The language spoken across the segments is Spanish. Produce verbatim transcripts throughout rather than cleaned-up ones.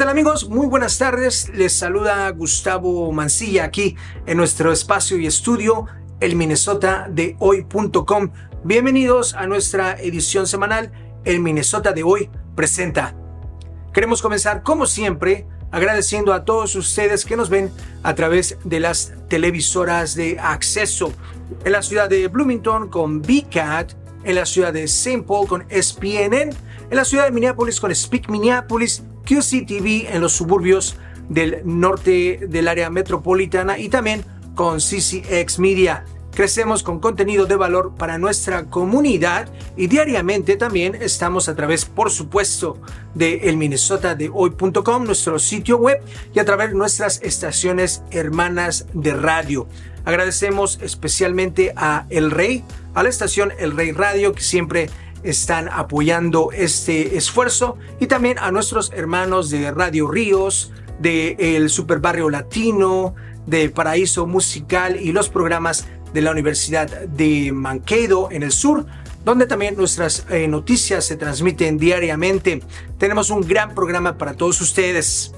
tal amigos? Muy buenas tardes. Les saluda Gustavo Mancilla aquí en nuestro espacio y estudio, el Minnesota de hoy punto com. Bienvenidos a nuestra edición semanal, el Minnesota de Hoy presenta. Queremos comenzar como siempre agradeciendo a todos ustedes que nos ven a través de las televisoras de acceso. En la ciudad de Bloomington con V C A T, en la ciudad de Saint Paul con S P N N, en la ciudad de Minneapolis con Speak Minneapolis, Q C T V en los suburbios del norte del área metropolitana y también con C C X Media. Crecemos con contenido de valor para nuestra comunidad y diariamente también estamos a través, por supuesto, de el Minnesota de hoy punto com, nuestro sitio web, y a través de nuestras estaciones hermanas de radio. Agradecemos especialmente a El Rey, a la estación El Rey Radio, que siempre están apoyando este esfuerzo, y también a nuestros hermanos de Radio Ríos, de El Super Barrio Latino, de Paraíso Musical y los programas de la Universidad de Mankato en el sur, donde también nuestras eh, noticias se transmiten diariamente. Tenemos un gran programa para todos ustedes.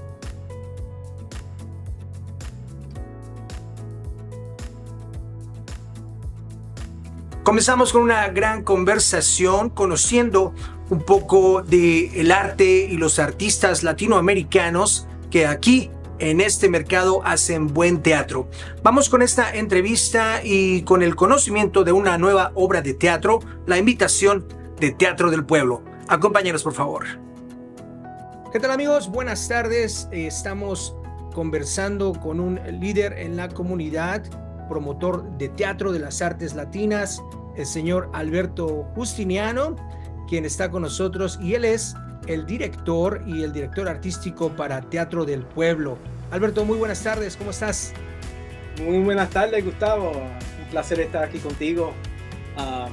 Comenzamos con una gran conversación conociendo un poco del arte y los artistas latinoamericanos que aquí en este mercado hacen buen teatro. Vamos con esta entrevista y con el conocimiento de una nueva obra de teatro, la invitación de Teatro del Pueblo. Acompáñanos, por favor. ¿Qué tal amigos? Buenas tardes. Estamos conversando con un líder en la comunidad, promotor de teatro de las artes latinas, el señor Alberto Justiniano, quien está con nosotros, y él es el director y el director artístico para Teatro del Pueblo. Alberto, muy buenas tardes, ¿cómo estás? Muy buenas tardes, Gustavo. Un placer estar aquí contigo. Um,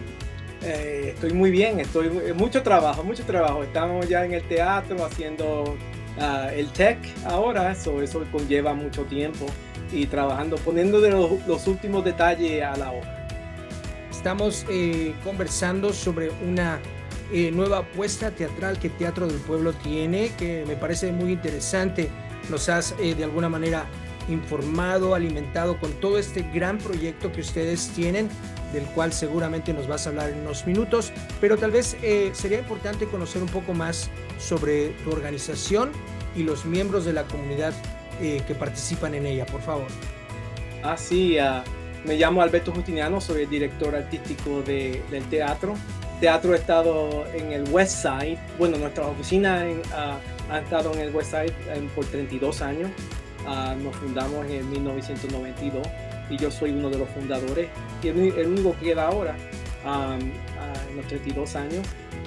eh, estoy muy bien, estoy mucho trabajo, mucho trabajo. Estamos ya en el teatro haciendo uh, el tech ahora, eso, eso conlleva mucho tiempo y trabajando, poniendo de los, los últimos detalles a la obra. Estamos eh, conversando sobre una Eh, nueva apuesta teatral que Teatro del Pueblo tiene, que me parece muy interesante. Nos has eh, de alguna manera informado, alimentado con todo este gran proyecto que ustedes tienen, del cual seguramente nos vas a hablar en unos minutos, pero tal vez eh, sería importante conocer un poco más sobre tu organización y los miembros de la comunidad eh, que participan en ella, por favor. Ah, sí, uh, me llamo Alberto Justiniano, soy el director artístico de, del teatro. Teatro ha estado en el West Side, bueno, nuestra oficina en, uh, ha estado en el West Side um, por treinta y dos años. Uh, nos fundamos en mil novecientos noventa y dos y yo soy uno de los fundadores y el, el único que queda ahora um, uh, en los treinta y dos años.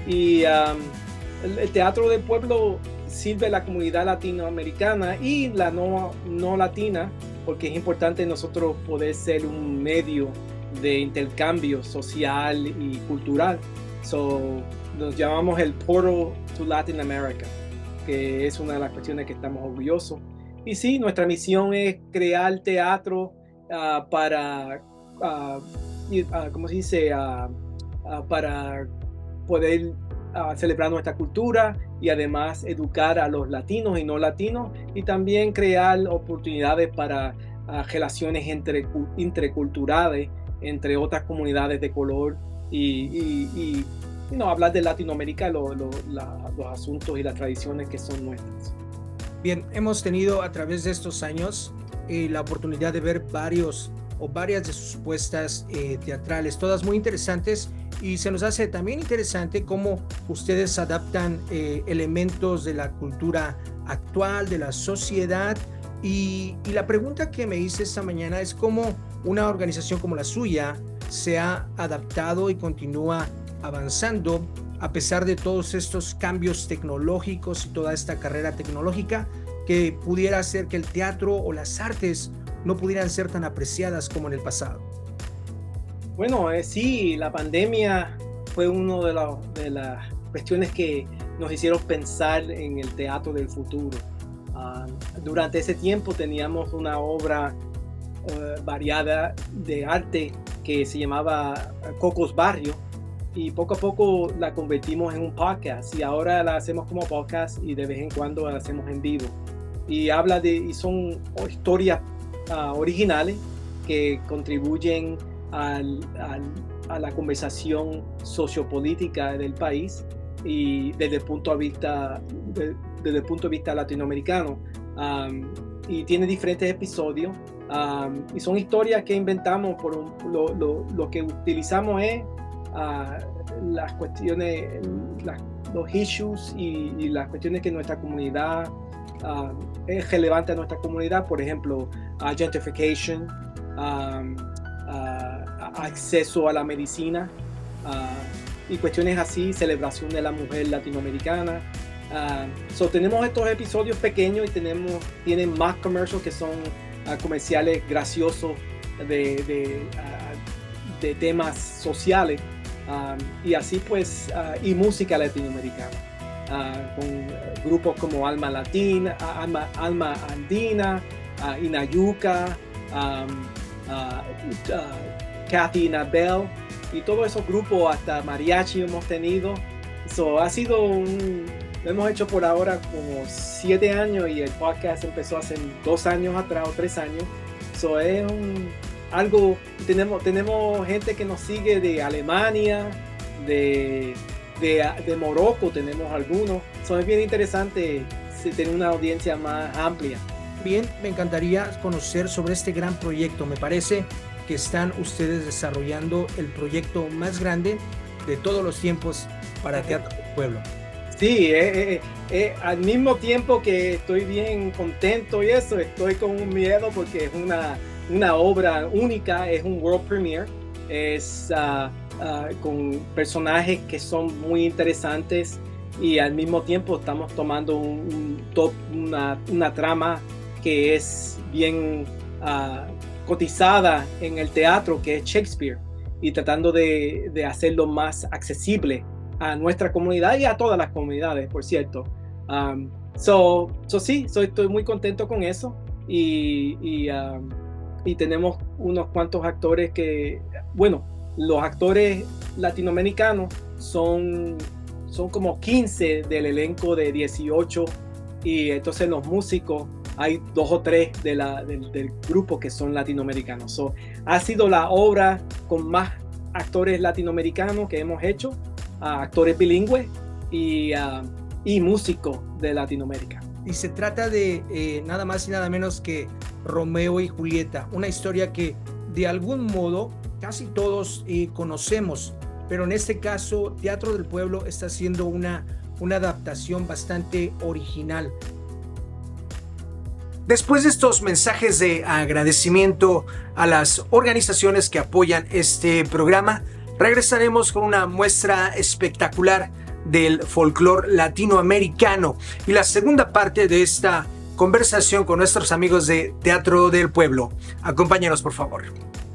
Y um, el, el Teatro del Pueblo sirve a la comunidad latinoamericana y la no, no latina, porque es importante nosotros poder ser un medio de intercambio social y cultural. So, nos llamamos el Portal to Latin America, que es una de las cuestiones que estamos orgullosos. Y sí, nuestra misión es crear teatro uh, para, uh, uh, ¿cómo se dice? Uh, uh, para poder uh, celebrar nuestra cultura y además educar a los latinos y no latinos, y también crear oportunidades para uh, relaciones entre, interculturales entre otras comunidades de color y, y, y you know, hablar de Latinoamérica, lo, lo, la, los asuntos y las tradiciones que son nuestras. Bien, hemos tenido a través de estos años eh, la oportunidad de ver varios o varias de sus puestas eh, teatrales, todas muy interesantes, y se nos hace también interesante cómo ustedes adaptan eh, elementos de la cultura actual, de la sociedad, y, y la pregunta que me hice esta mañana es cómo una organización como la suya se ha adaptado y continúa avanzando a pesar de todos estos cambios tecnológicos y toda esta carrera tecnológica, que pudiera hacer que el teatro o las artes no pudieran ser tan apreciadas como en el pasado. Bueno, eh, sí, la pandemia fue una de, la, de las cuestiones que nos hicieron pensar en el teatro del futuro. Uh, durante ese tiempo teníamos una obra Uh, variada de arte que se llamaba Cocos Barrio, y poco a poco la convertimos en un podcast y ahora la hacemos como podcast y de vez en cuando la hacemos en vivo. Y habla de, y son historias uh, originales que contribuyen al, al, a la conversación sociopolítica del país y desde el punto de vista, de, desde el punto de vista latinoamericano. Um, y tiene diferentes episodios um, y son historias que inventamos. Por un, lo, lo, lo que utilizamos es uh, las cuestiones, las, los issues y, y las cuestiones que nuestra comunidad uh, es relevante a nuestra comunidad. Por ejemplo, uh, gentrification, um, uh, acceso a la medicina uh, y cuestiones así, celebración de la mujer latinoamericana. Uh, so tenemos estos episodios pequeños y tenemos, tienen más comercials que son uh, comerciales graciosos de, de, uh, de temas sociales um, y así pues uh, y música latinoamericana uh, con uh, grupos como Alma Latina, uh, Alma, Alma Andina, uh, Inayuca, um, uh, uh, Kathy Nabel y todos esos grupos, hasta mariachi hemos tenido. So, ha sido un Lo hemos hecho por ahora como siete años y el podcast empezó hace dos años atrás o tres años. So es un, algo, tenemos, tenemos gente que nos sigue de Alemania, de, de, de Morocco, tenemos algunos. So es bien interesante tener una audiencia más amplia. Bien, me encantaría conocer sobre este gran proyecto. Me parece que están ustedes desarrollando el proyecto más grande de todos los tiempos para Teatro del Pueblo. Sí, eh, eh, eh, al mismo tiempo que estoy bien contento y eso, estoy con un miedo porque es una, una obra única, es un world premiere, es uh, uh, con personajes que son muy interesantes y al mismo tiempo estamos tomando un, un top, una, una trama que es bien uh, cotizada en el teatro, que es Shakespeare, y tratando de, de hacerlo más accesible a nuestra comunidad y a todas las comunidades, por cierto. Um, so, so sí, so estoy muy contento con eso y, y, um, y tenemos unos cuantos actores que, bueno, los actores latinoamericanos son, son como quince del elenco de dieciocho y entonces los músicos hay dos o tres de la, del, del grupo que son latinoamericanos. So, ha sido la obra con más actores latinoamericanos que hemos hecho. Uh, actores bilingües y, uh, y músicos de Latinoamérica. Y se trata de eh, nada más y nada menos que Romeo y Julieta, una historia que de algún modo casi todos eh, conocemos, pero en este caso Teatro del Pueblo está haciendo una, una adaptación bastante original. Después de estos mensajes de agradecimiento a las organizaciones que apoyan este programa, regresaremos con una muestra espectacular del folclore latinoamericano y la segunda parte de esta conversación con nuestros amigos de Teatro del Pueblo. Acompáñenos, por favor.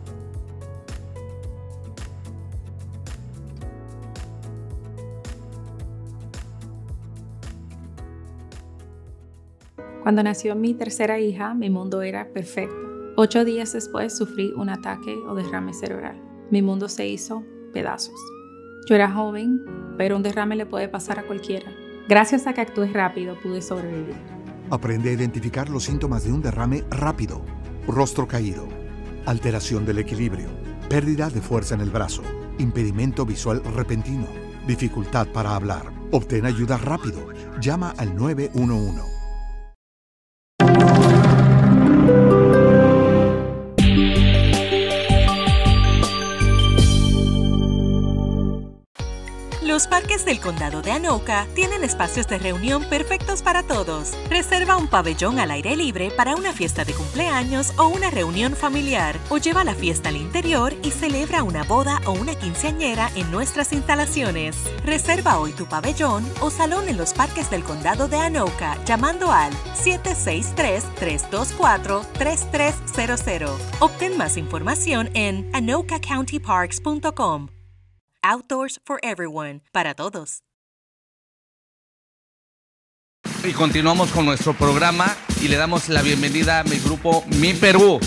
Cuando nació mi tercera hija, mi mundo era perfecto. Ocho días después sufrí un ataque o derrame cerebral. Mi mundo se hizo pedazos. Yo era joven, pero un derrame le puede pasar a cualquiera. Gracias a que actué rápido, pude sobrevivir. Aprende a identificar los síntomas de un derrame rápido. Rostro caído, alteración del equilibrio, pérdida de fuerza en el brazo, impedimento visual repentino, dificultad para hablar. Obtén ayuda rápido. Llama al nueve uno uno. Los parques del condado de Anoka tienen espacios de reunión perfectos para todos. Reserva un pabellón al aire libre para una fiesta de cumpleaños o una reunión familiar, o lleva la fiesta al interior y celebra una boda o una quinceañera en nuestras instalaciones. Reserva hoy tu pabellón o salón en los parques del condado de Anoka llamando al siete seis tres, tres dos cuatro, tres tres cero cero. Obtén más información en anoka county parks punto com. Outdoors for everyone, para todos. Y continuamos con nuestro programa y le damos la bienvenida a mi grupo Mi Perú.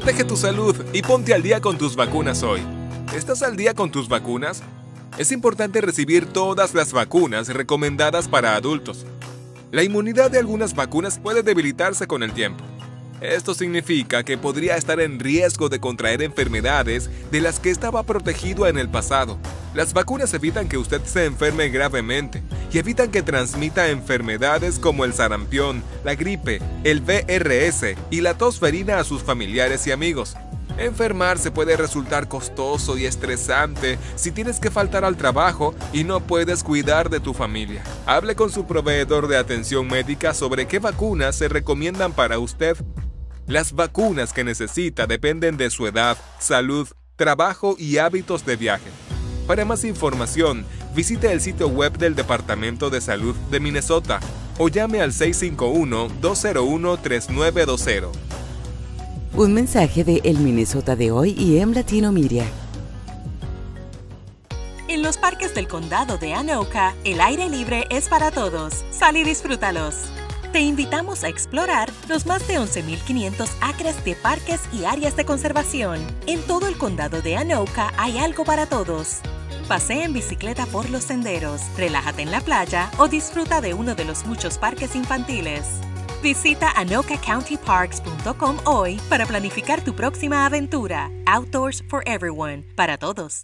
Protege tu salud y ponte al día con tus vacunas hoy. ¿Estás al día con tus vacunas? Es importante recibir todas las vacunas recomendadas para adultos. La inmunidad de algunas vacunas puede debilitarse con el tiempo. Esto significa que podría estar en riesgo de contraer enfermedades de las que estaba protegido en el pasado. Las vacunas evitan que usted se enferme gravemente y evitan que transmita enfermedades como el sarampión, la gripe, el V R S y la tosferina a sus familiares y amigos. Enfermarse puede resultar costoso y estresante si tienes que faltar al trabajo y no puedes cuidar de tu familia. Hable con su proveedor de atención médica sobre qué vacunas se recomiendan para usted. Las vacunas que necesita dependen de su edad, salud, trabajo y hábitos de viaje. Para más información, visite el sitio web del Departamento de Salud de Minnesota o llame al seis cinco uno, dos cero uno, tres nueve dos cero. Un mensaje de El Minnesota de hoy y M Latino Media. En los parques del condado de Anoka, el aire libre es para todos. Sal y disfrútalos. Te invitamos a explorar los más de once mil quinientos acres de parques y áreas de conservación. En todo el condado de Anoka hay algo para todos. Pasea en bicicleta por los senderos, relájate en la playa o disfruta de uno de los muchos parques infantiles. Visita anoka county parks punto com hoy para planificar tu próxima aventura. Outdoors for everyone, para todos.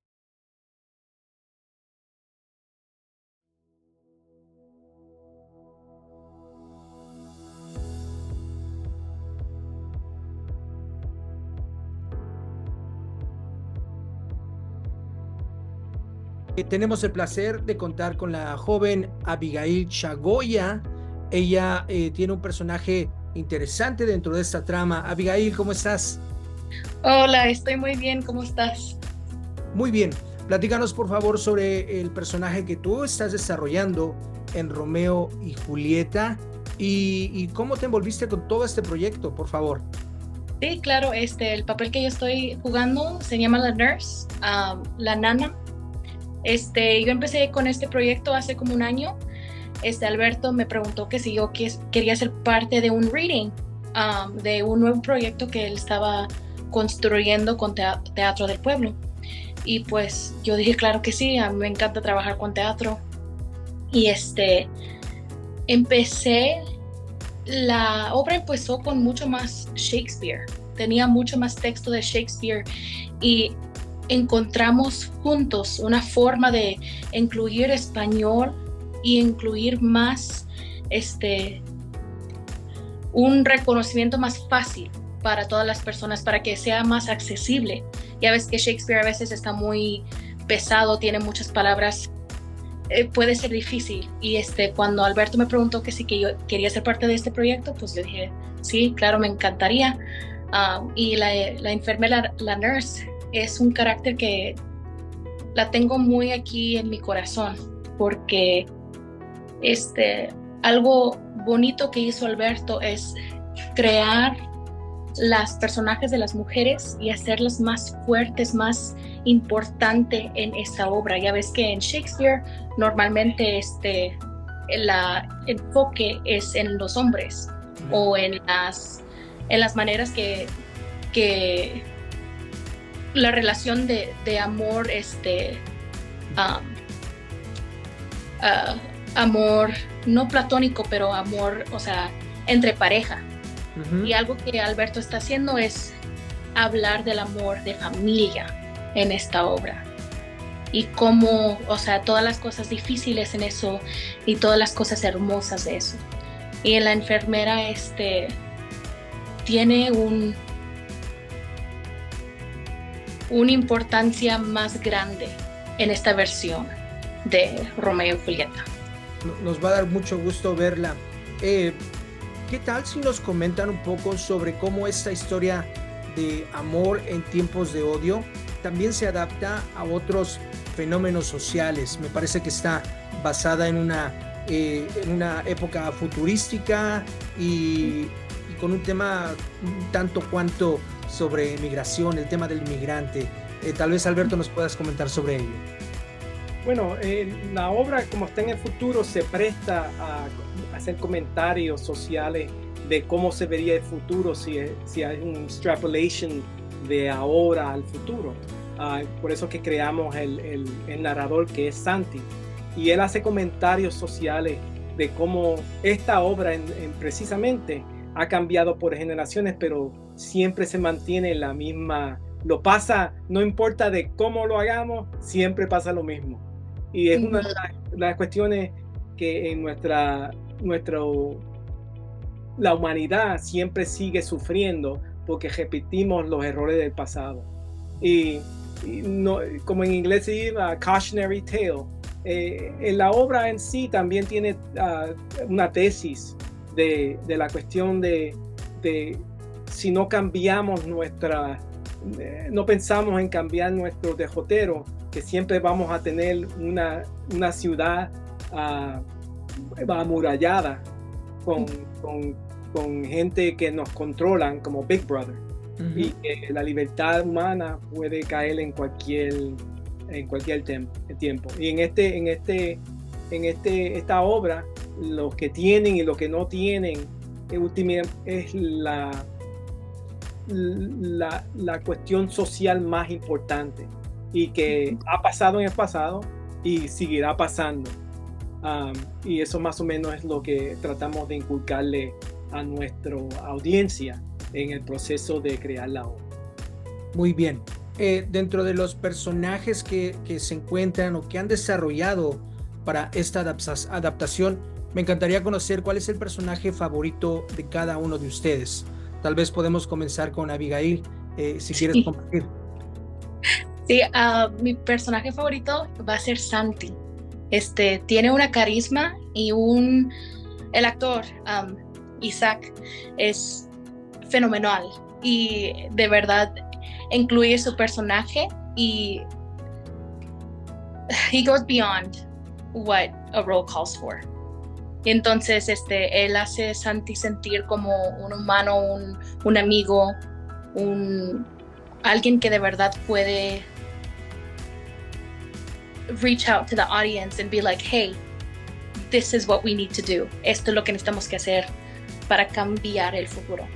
Tenemos el placer de contar con la joven Abigail Chagoya. Ella eh, tiene un personaje interesante dentro de esta trama. Abigail, ¿cómo estás? Hola, estoy muy bien. ¿Cómo estás? Muy bien. Platícanos, por favor, sobre el personaje que tú estás desarrollando en Romeo y Julieta y, y cómo te envolviste con todo este proyecto, por favor. Sí, claro. Este, el papel que yo estoy jugando se llama la nurse, um, la nana. Este, yo empecé con este proyecto hace como un año. Este, Alberto me preguntó que si yo quería ser parte de un reading, um, de un nuevo proyecto que él estaba construyendo con Teatro del Pueblo. Y pues yo dije, claro que sí, a mí me encanta trabajar con teatro. Y este, empecé, la obra empezó con mucho más Shakespeare, tenía mucho más texto de Shakespeare y encontramos juntos una forma de incluir español y incluir más este un reconocimiento más fácil para todas las personas, para que sea más accesible. Ya ves que Shakespeare a veces está muy pesado, tiene muchas palabras, eh, puede ser difícil. Y este cuando Alberto me preguntó que sí que yo quería ser parte de este proyecto, pues yo dije sí, claro, me encantaría. Um, y la, la enfermera, la nurse, es un carácter que la tengo muy aquí en mi corazón, porque este, algo bonito que hizo Alberto es crear las personajes de las mujeres y hacerlas más fuertes, más importante en esta obra. Ya ves que en Shakespeare normalmente este, el enfoque es en los hombres o en las, en las maneras que, que la relación de, de amor, este, um, uh, amor no platónico, pero amor, o sea, entre pareja. Uh-huh. Y algo que Alberto está haciendo es hablar del amor de familia en esta obra. Y cómo, o sea, todas las cosas difíciles en eso y todas las cosas hermosas de eso. Y en la enfermera, este, tiene un una importancia más grande en esta versión de Romeo y Julieta. Nos va a dar mucho gusto verla. Eh, ¿Qué tal si nos comentan un poco sobre cómo esta historia de amor en tiempos de odio también se adapta a otros fenómenos sociales? Me parece que está basada en una, eh, en una época futurística y, y con un tema un tanto cuanto sobre migración, el tema del inmigrante. Eh, tal vez, Alberto, nos puedas comentar sobre ello. Bueno, eh, la obra, como está en el futuro, se presta a, a hacer comentarios sociales de cómo se vería el futuro si, si hay un extrapolation de ahora al futuro. Uh, por eso que creamos el, el, el narrador, que es Santi, y él hace comentarios sociales de cómo esta obra en, en precisamente ha cambiado por generaciones, pero siempre se mantiene la misma, lo pasa, no importa de cómo lo hagamos, siempre pasa lo mismo. Y es una de las, las cuestiones que en nuestra, nuestro, la humanidad siempre sigue sufriendo porque repetimos los errores del pasado. Y, y no, como en inglés se dice, uh, cautionary tale. Eh, en la obra en sí también tiene uh, una tesis de, de la cuestión de, de si no cambiamos nuestra, eh, no pensamos en cambiar nuestro derrotero, que siempre vamos a tener una, una ciudad uh, amurallada con, con, con gente que nos controlan como Big Brother. Uh-huh. Y que la libertad humana puede caer en cualquier en cualquier tem- tiempo. Y en este en este en este esta obra, los que tienen y los que no tienen, es la la, la cuestión social más importante y que ha pasado en el pasado y seguirá pasando. Um, y eso más o menos es lo que tratamos de inculcarle a nuestra audiencia en el proceso de crear la obra. Muy bien. Eh, dentro de los personajes que, que se encuentran o que han desarrollado para esta adapta- adaptación, me encantaría conocer cuál es el personaje favorito de cada uno de ustedes. Tal vez podemos comenzar con Abigail, eh, si quieres sí. compartir. Sí, uh, mi personaje favorito va a ser Santi. Este, tiene una carisma y un... El actor, um, Isaac, es fenomenal y de verdad incluye su personaje y he goes beyond what a role calls for. Entonces este, él hace a Santi sentir como un humano, un, un amigo, un, alguien que de verdad puede reach out to the audience and be like, hey, this is what we need to do. Esto es lo que necesitamos que hacer para cambiar el futuro.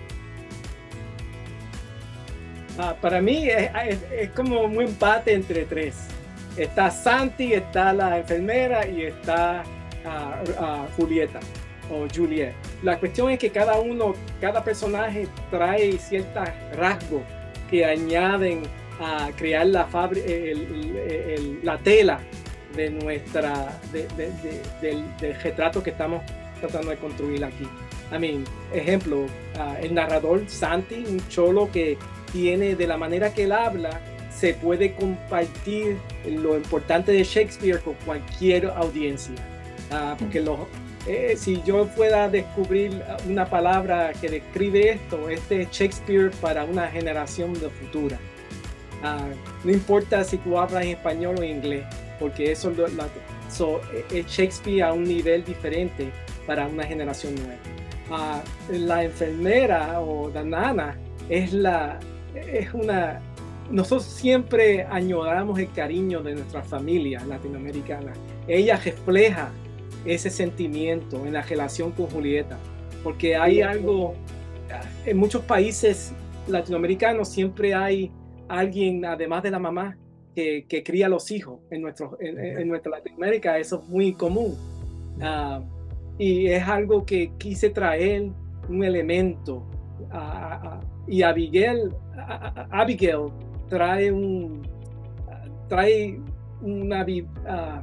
Ah, para mí es, es, es como un empate entre tres. Está Santi, está la enfermera y está uh, uh, Julieta o Juliet. La cuestión es que cada uno, cada personaje trae ciertos rasgos que añaden a crear la, fabri- el, el, el, la tela de nuestra, de, de, de, del, del retrato que estamos tratando de construir aquí. I mean, ejemplo, uh, el narrador Santi, un cholo que tiene, de la manera que él habla, se puede compartir lo importante de Shakespeare con cualquier audiencia. Uh, porque lo, eh, si yo pueda descubrir una palabra que describe esto, este es Shakespeare para una generación de futura. Uh, no importa si tú hablas en español o en inglés, porque eso lo, la, so, es Shakespeare a un nivel diferente para una generación nueva. Uh, la enfermera o la nana es la es una nosotros siempre añoramos el cariño de nuestra familia latinoamericana. Ella refleja ese sentimiento en la relación con Julieta, porque hay algo en muchos países latinoamericanos, siempre hay alguien además de la mamá que, que cría a los hijos. En, nuestro, en, en nuestra Latinoamérica eso es muy común. Uh, y es algo que quise traer un elemento uh, uh, y Abigail, uh, Abigail trae un uh, trae una, uh,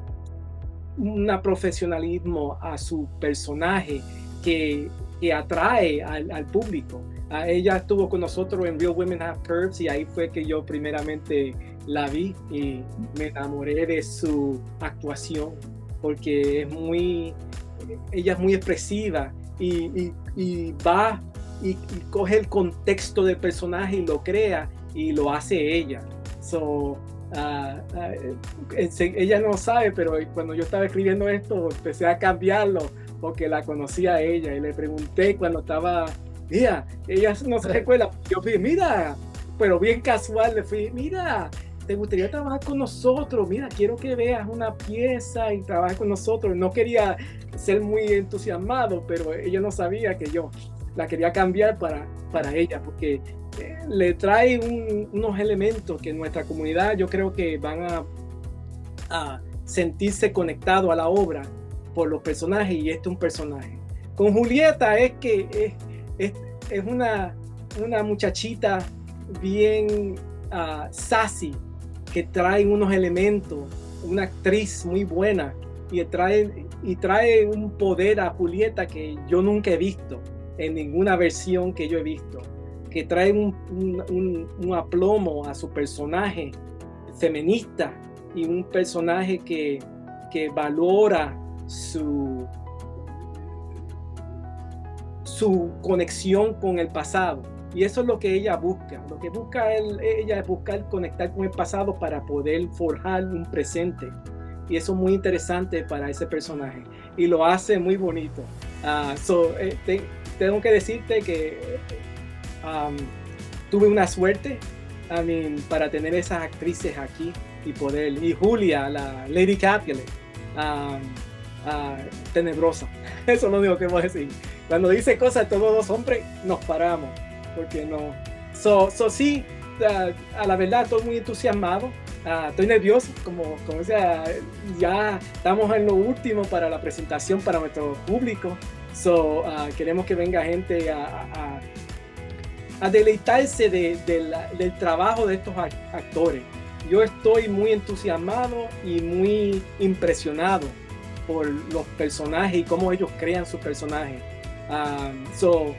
una profesionalismo a su personaje que, que atrae al, al público. Uh, ella estuvo con nosotros en Real Women Have Curves y ahí fue que yo primeramente la vi y me enamoré de su actuación, porque es muy ella es muy expresiva y, y, y va y, y coge el contexto del personaje y lo crea y lo hace ella. So, uh, uh, ella no sabe, pero cuando yo estaba escribiendo esto empecé a cambiarlo porque la conocía a ella y le pregunté cuando estaba, mira, ella no se recuerda, yo fui, mira, pero bien casual le fui, mira, ¿te gustaría trabajar con nosotros? Mira, quiero que veas una pieza y trabajes con nosotros. No quería ser muy entusiasmado, pero ella no sabía que yo la quería cambiar para, para ella, porque eh, le trae un, unos elementos que nuestra comunidad yo creo que van a, a sentirse conectados a la obra por los personajes, y este es un personaje. Con Julieta es que es, es, es una, una muchachita bien uh, sassy, que trae unos elementos, una actriz muy buena, y trae, y trae un poder a Julieta que yo nunca he visto en ninguna versión que yo he visto, que trae un, un, un, un aplomo a su personaje feminista, y un personaje que, que valora su, su conexión con el pasado. Y eso es lo que ella busca. Lo que busca él, ella es buscar conectar con el pasado para poder forjar un presente. Y eso es muy interesante para ese personaje. Y lo hace muy bonito. Uh, so, eh, te, tengo que decirte que um, tuve una suerte I mean, para tener esas actrices aquí y poder. Y Julia, la Lady Capulet, um, uh, tenebrosa. Eso es lo único que voy a decir. Cuando dice cosas todos los hombres, nos paramos. Porque no. So, so sí, uh, a la verdad estoy muy entusiasmado. Uh, estoy nervioso, como, como sea, ya estamos en lo último para la presentación para nuestro público. So, uh, queremos que venga gente a, a, a deleitarse de, de la, del trabajo de estos actores. Yo estoy muy entusiasmado y muy impresionado por los personajes y cómo ellos crean sus personajes. Um, so, uh,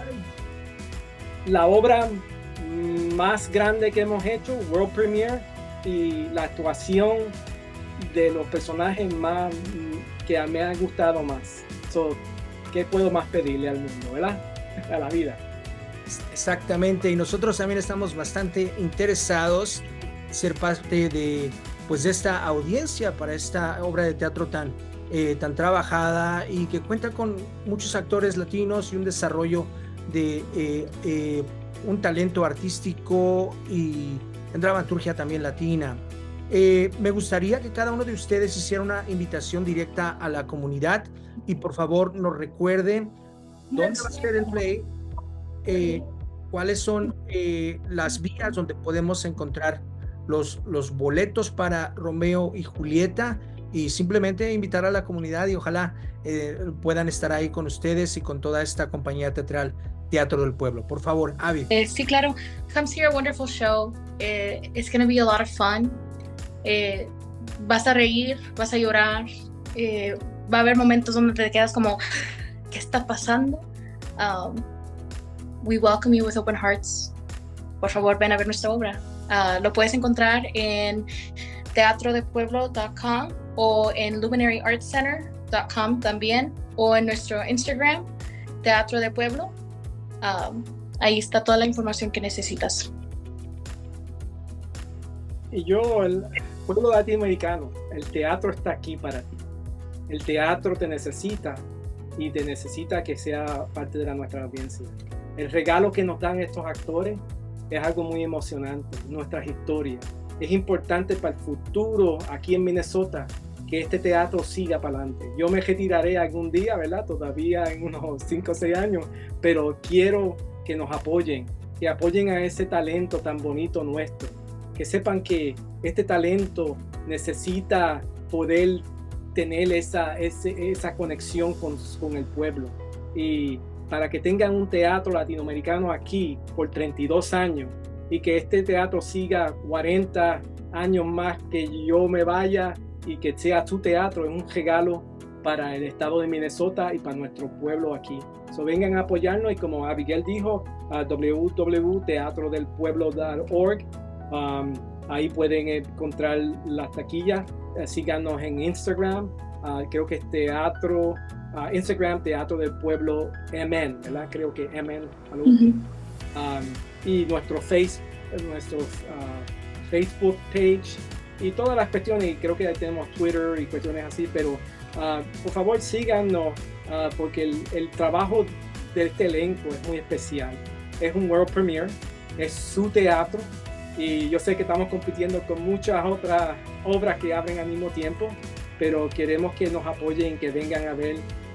la obra más grande que hemos hecho, World Premiere, y la actuación de los personajes más que me han gustado más. So, ¿qué puedo más pedirle al mundo, verdad? A la vida. Exactamente, y nosotros también estamos bastante interesados en ser parte de, pues, de esta audiencia para esta obra de teatro tan, eh, tan trabajada y que cuenta con muchos actores latinos y un desarrollo de eh, eh, un talento artístico y en dramaturgia también latina. Eh, me gustaría que cada uno de ustedes hiciera una invitación directa a la comunidad y por favor nos recuerden dónde va a ser el play, eh, cuáles son eh, las vías donde podemos encontrar los, los boletos para Romeo y Julieta, y simplemente invitar a la comunidad y ojalá eh, puedan estar ahí con ustedes y con toda esta compañía teatral Teatro del Pueblo. Por favor, Abby. Eh, sí, claro. Come see our wonderful show. Eh, it's going to be a lot of fun. Eh, vas a reír, vas a llorar. Eh, va a haber momentos donde te quedas como, ¿qué está pasando? Um, we welcome you with open hearts. Por favor, ven a ver nuestra obra. Uh, lo puedes encontrar en teatro de pueblo punto com o en luminary arts center punto com también, o en nuestro Instagram, Teatro de Pueblo. Um, ahí está toda la información que necesitas. Y yo, el pueblo latinoamericano, el teatro está aquí para ti. El teatro te necesita y te necesita que sea parte de la nuestra audiencia. El regalo que nos dan estos actores es algo muy emocionante, nuestras historias. Es importante para el futuro aquí en Minnesota que este teatro siga para adelante. Yo me retiraré algún día, ¿verdad? Todavía en unos cinco o seis años, pero quiero que nos apoyen, que apoyen a ese talento tan bonito nuestro, que sepan que este talento necesita poder tener esa, ese, esa conexión con, con el pueblo. Y para que tengan un teatro latinoamericano aquí por treinta y dos años y que este teatro siga cuarenta años más que yo me vaya y que sea su teatro, es un regalo para el estado de Minnesota y para nuestro pueblo aquí. So, vengan a apoyarnos y como Abigail dijo, a w w w punto teatro del pueblo punto org. Um, ahí pueden encontrar las taquillas. Uh, síganos en Instagram. Uh, creo que es teatro, uh, Instagram, Teatro del Pueblo M N, ¿verdad? Creo que M N. Uh-huh. Um, y nuestro, face, nuestro uh, Facebook page y todas las cuestiones. Y creo que tenemos Twitter y cuestiones así, pero uh, por favor síganos uh, porque el, el trabajo de este elenco es muy especial. Es un world premiere, es su teatro. Y yo sé que estamos compitiendo con muchas otras obras que abren al mismo tiempo, pero queremos que nos apoyen, que vengan a ver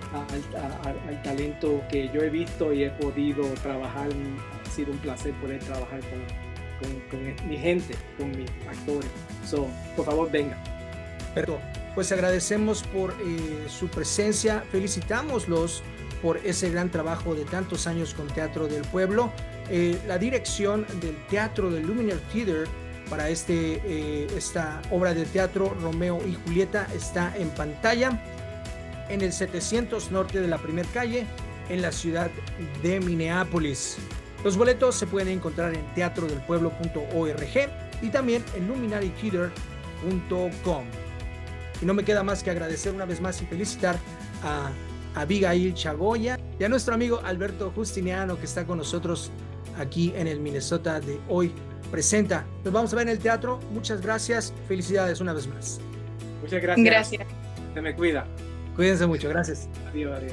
al, al, al talento que yo he visto y he podido trabajar. Ha sido un placer poder trabajar con, con, con mi gente, con mis actores. So, por favor, venga. Pero, pues agradecemos por eh, su presencia, felicitámoslos por ese gran trabajo de tantos años con Teatro del Pueblo. Eh, la dirección del Teatro del Luminar Theater para este, eh, esta obra de teatro Romeo y Julieta está en pantalla en el setecientos norte de la Primer Calle en la ciudad de Minneapolis. Los boletos se pueden encontrar en teatro del pueblo punto org y también en luminary theater punto com. Y no me queda más que agradecer una vez más y felicitar a Abigail Chagoya y a nuestro amigo Alberto Justiniano, que está con nosotros aquí en el Minnesota de Hoy Presenta. Nos vamos a ver en el teatro. Muchas gracias. Felicidades una vez más. Muchas gracias. Gracias. Se me cuida. Cuídense mucho. Gracias. Adiós, adiós.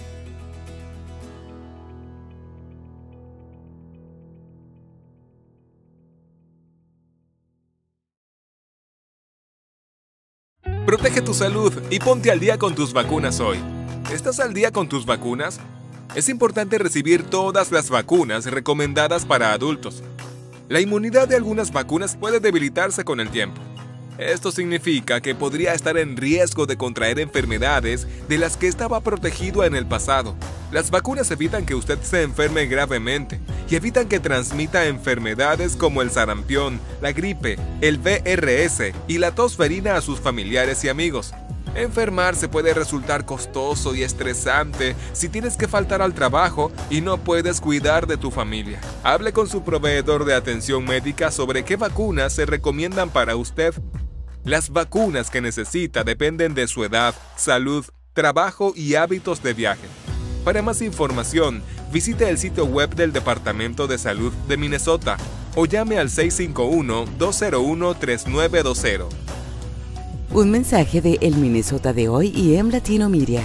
Protege tu salud y ponte al día con tus vacunas hoy. ¿Estás al día con tus vacunas? Es importante recibir todas las vacunas recomendadas para adultos. La inmunidad de algunas vacunas puede debilitarse con el tiempo. Esto significa que podría estar en riesgo de contraer enfermedades de las que estaba protegido en el pasado. Las vacunas evitan que usted se enferme gravemente y evitan que transmita enfermedades como el sarampión, la gripe, el V R S y la tosferina a sus familiares y amigos. Enfermarse puede resultar costoso y estresante si tienes que faltar al trabajo y no puedes cuidar de tu familia. Hable con su proveedor de atención médica sobre qué vacunas se recomiendan para usted. Las vacunas que necesita dependen de su edad, salud, trabajo y hábitos de viaje. Para más información, visite el sitio web del Departamento de Salud de Minnesota o llame al seis cinco uno, dos cero uno, tres nueve dos cero. Un mensaje de El Minnesota de Hoy y M Latino Media.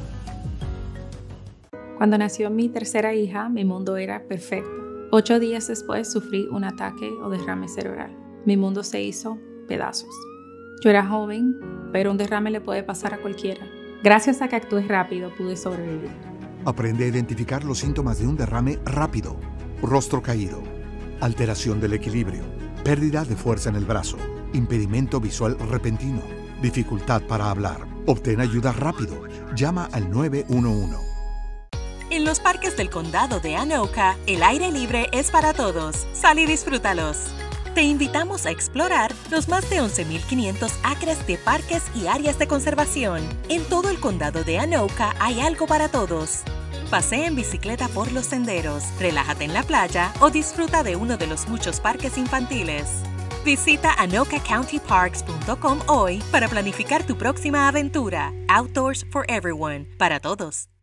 Cuando nació mi tercera hija, mi mundo era perfecto. Ocho días después sufrí un ataque o derrame cerebral. Mi mundo se hizo pedazos. Yo era joven, pero un derrame le puede pasar a cualquiera. Gracias a que actué rápido, pude sobrevivir. Aprende a identificar los síntomas de un derrame rápido. Rostro caído, alteración del equilibrio, pérdida de fuerza en el brazo, impedimento visual repentino, dificultad para hablar. Obtén ayuda rápido. Llama al nueve uno uno. En los parques del condado de Anoka, el aire libre es para todos. Sal y disfrútalos. Te invitamos a explorar los más de once mil quinientos acres de parques y áreas de conservación. En todo el condado de Anoka hay algo para todos. Pasea en bicicleta por los senderos, relájate en la playa o disfruta de uno de los muchos parques infantiles. Visita anoka county parks punto com hoy para planificar tu próxima aventura. Outdoors for everyone, para todos.